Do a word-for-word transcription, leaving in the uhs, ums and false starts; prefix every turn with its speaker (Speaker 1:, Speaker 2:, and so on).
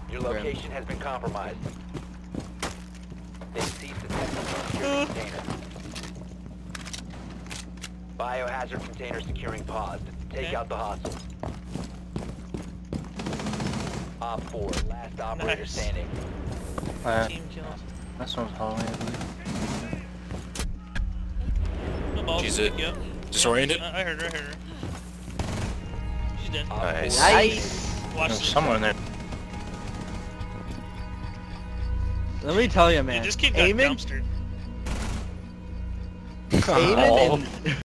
Speaker 1: Your location has been compromised. They ceased attempting to secure the container. Biohazard container securing paused. Take
Speaker 2: Okay.
Speaker 1: out the hostile. Op four, last operator
Speaker 2: Nice.
Speaker 1: standing.
Speaker 3: Uh,
Speaker 2: Team kills.
Speaker 3: this one's hallway, I believe.
Speaker 2: No balls.
Speaker 4: She's it.
Speaker 2: Yep.
Speaker 4: Disoriented?
Speaker 2: I, I heard her, I heard her. She's dead.
Speaker 1: Op
Speaker 4: Nice.
Speaker 1: four,
Speaker 5: Nice.
Speaker 2: Watch
Speaker 3: There's
Speaker 2: this.
Speaker 3: someone in there.
Speaker 5: Let me tell you, man.
Speaker 2: Dude, this kid got
Speaker 5: Aiming,
Speaker 2: dumpstered.
Speaker 5: aiming,
Speaker 4: Oh.
Speaker 5: and